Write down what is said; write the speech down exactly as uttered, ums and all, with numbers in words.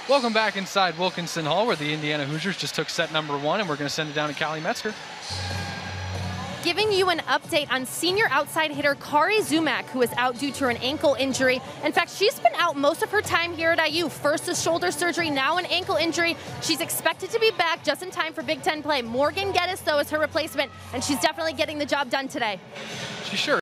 Welcome back inside Wilkinson Hall, where the Indiana Hoosiers just took set number one, and we're going to send it down to Callie Metzger. Giving you an update on senior outside hitter Kari Zumak, who is out due to an ankle injury. In fact, she's been out most of her time here at I U. First a shoulder surgery, now an ankle injury. She's expected to be back just in time for Big Ten play. Morgan Geddes, though, is her replacement, and she's definitely getting the job done today. She sure